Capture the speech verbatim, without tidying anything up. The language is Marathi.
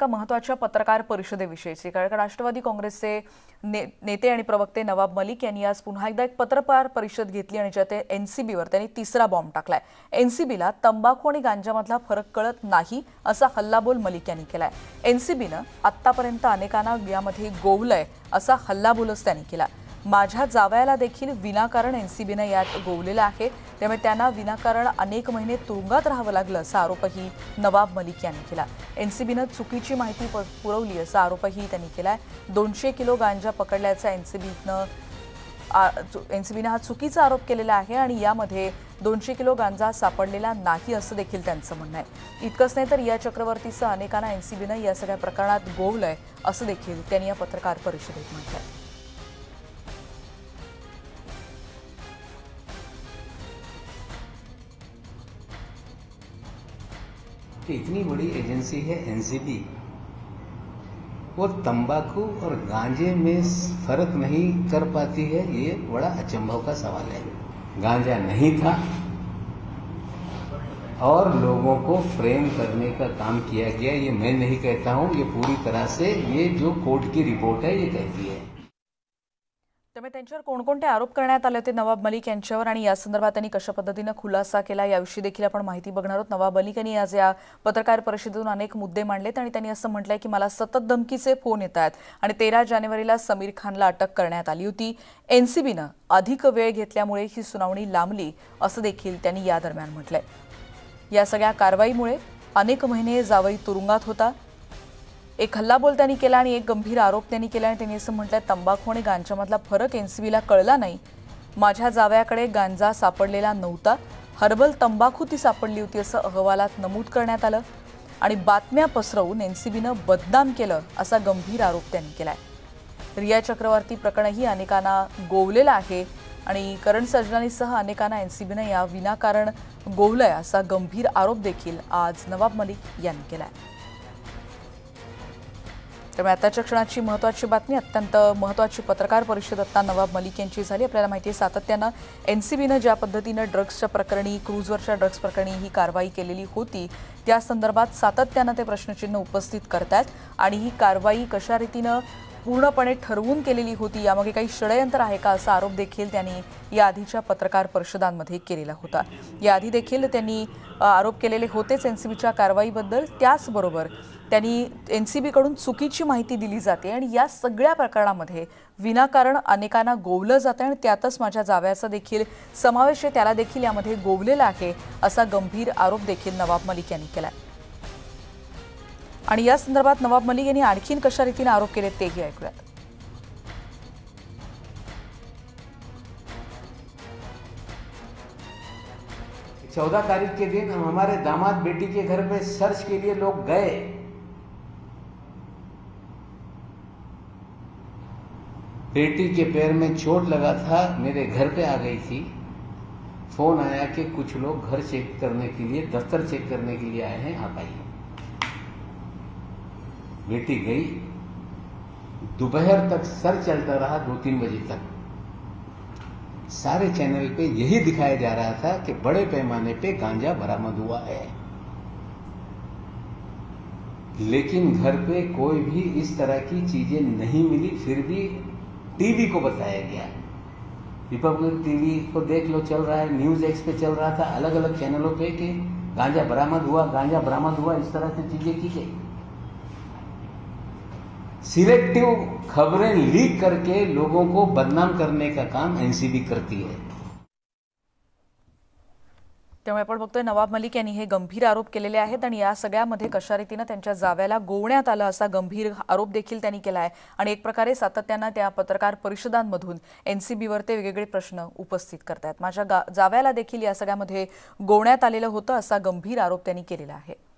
एका महत्त्वाच्या पत्रकार परिषदेविषयीची, कारण राष्ट्रवादी काँग्रेसचे ने, नेते आणि प्रवक्ते नवाब मलिक यांनी आज पुन्हा एकदा एक पत्रकार परिषद घेतली आणि ज्यात एनसीबीवर त्यांनी तिसरा बॉम्ब टाकलाय। एनसीबीला तंबाखू आणि गांजामधला फरक कळत नाही असा हल्लाबोल मलिक यांनी केलाय। एनसीबीनं आतापर्यंत अनेकांना यामध्ये गोवलंय असा हल्लाबोलच त्यांनी केला। माझ्या जावयाला देखील विनाकारण एनसीबीने यात गोवलेला आहे, त्यामुळे त्यांना विनाकारण अनेक महिने तुरुंगात राहावं लागलं असा आरोपही नवाब मलिक यांनी केला। एनसीबीने चुकीची माहिती पुरवली असा आरोपही त्यांनी केलाय। दोनशे किलो गांजा पकडल्याचा एनसीबीनं एनसीबीने हा चुकीचा आरोप केलेला आहे आणि यामध्ये दोनशे किलो गांजा सापडलेला नाही असं देखील त्यांचं म्हणणं आहे। इतकंच नाही तर या चक्रवर्तीसह अनेकांना एनसीबीने या सगळ्या प्रकरणात गोवलंय असं देखील त्यांनी या पत्रकार परिषदेत म्हटलंय। कि इतनी बड़ी एजेंसी है एनसीबी, वो तंबाकू और गांजे में फर्क नहीं कर पाती है, ये बड़ा अचंभव का सवाल है। गांजा नहीं था और लोगों को फ्रेम करने का काम किया गया, ये मैं नहीं कहता हूं, ये पूरी तरह से ये जो कोर्ट की रिपोर्ट है ये कहती है। त्यामुळे त्यांच्यावर कोणकोणते आरोप करण्यात आले होते नवाब मलिक यांच्यावर आणि या संदर्भात त्यांनी कशा पद्धतीने खुलासा केला याविषयी देखील आपण माहिती बघणार आहोत। नवाब मलिक यांनी आज या पत्रकार परिषदेतून अनेक मुद्दे मांडलेत आणि त्यांनी असं म्हटलंय की मला सतत धमकीचे फोन येत आहेत आणि तेरा जानेवारीला समीर खानला अटक करण्यात आली होती। एनसीबीनं अधिक वेळ घेतल्यामुळे ही सुनावणी लांबली असं देखील त्यांनी या दरम्यान म्हटलंय। या सगळ्या कारवाईमुळे अनेक महिने जावई तुरुंगात होता। एक हल्लाबोल त्यांनी केला आणि एक गंभीर आरोप त्यांनी केला आणि त्यांनी असं म्हटलं तंबाखू आणि गांजामधला फरक एनसीबीला कळला नाही। माझ्या जावयाकडे गांजा सापडलेला नव्हता, हर्बल तंबाखू ती सापडली होती असं अहवालात नमूद करण्यात आलं आणि बातम्या पसरवून एनसीबीनं बदनाम केलं असा गंभीर आरोप त्यांनी केलाय। रिया चक्रवर्ती प्रकरणही अनेकांना गोवलेलं आहे आणि करण सजनानीसह अनेकांना एनसीबीनं या विनाकारण गोवलंय असा गंभीर आरोप देखील आज नवाब मलिक यांनी केलाय। त्यामुळे आताच्या क्षणाची महत्त्वाची बातमी, अत्यंत महत्त्वाची पत्रकार परिषद आता नवाब मलिक यांची झाली। आपल्याला माहिती आहे सातत्यानं एनसीबीनं ज्या पद्धतीनं ड्रग्सच्या प्रकरणी क्रूजवरच्या ड्रग्स प्रकरणी ही कारवाई केलेली होती त्या संदर्भात सातत्यानं ते प्रश्नचिन्ह उपस्थित करतात आणि ही कारवाई कशा रीतीनं पूर्णपणे ठरवून केलेली होती, यामागे काही षडयंत्र आहे का असा आरोप देखील त्यांनी या आधीच्या पत्रकार परिषदांमध्ये केलेला होता। याआधी देखील त्यांनी आरोप केलेले होतेच एनसीबीच्या कारवाईबद्दल, त्याचबरोबर त्यांनी एनसीबीकडून चुकीची माहिती दिली जाते आणि या सगळ्या प्रकरणामध्ये विनाकारण अनेकांना गोवलं जातं आणि त्यातच माझ्या जावयाचा देखील समावेश आहे, त्याला देखील यामध्ये गोवलेला आहे असा गंभीर आरोप देखील नवाब मलिक यांनी केला। आणि या संदर्भात नवाब मलिक यांनी आणखीन कशा रीतीने आरोप केले तेही ऐकूयात। चौदह तारीख के दिन हमारे दामाद बेटी के घर पे सर्च के लिए लोग गए, बेटी के पैर में चोट लगा था, मेरे घर पे आ गई थी। फोन आया कि कुछ लोग घर चेक करने के लिए, दफ्तर चेक करने के लिए आए हैं, आप आइए। बेटी गई, दोपहर तक सर चलता रहा, दो तीन बजे तक सारे चैनल पे यही दिखाया जा रहा था कि बड़े पैमाने पे गांजा बरामद हुआ है, लेकिन घर पे कोई भी इस तरह की चीजें नहीं मिली। फिर भी टीवी को बताया गया, रिपब्लिक टीवी को देख लो चल रहा है, न्यूज एक्स पे चल रहा था, अलग अलग चैनलों पे कि गांजा बरामद हुआ, गांजा बरामद हुआ, इस तरह से चीजें की गई। सिलेक्टिव खबरें लीक करके लोगों को बदनाम करने का काम एनसीबी करती है। त्यामुळे आपण बघतोय नवाब मलिक यांनी हे गंभीर आरोप केलेले आहेत आणि या सगळ्यामध्ये कशा रीतीने त्यांच्या जावयाला गोवण्यात आलं असा गंभीर आरोप देखील त्यांनी केला आहे आणि एक प्रकारे सातत्यानं त्या पत्रकार परिषदांमधून एनसीबीवर ते वेगवेगळे प्रश्न उपस्थित करतात। माझ्या जावयाला देखील या सगळ्यामध्ये गोवण्यात आलेलं होतं असा गंभीर आरोप त्यांनी केलेला आहे।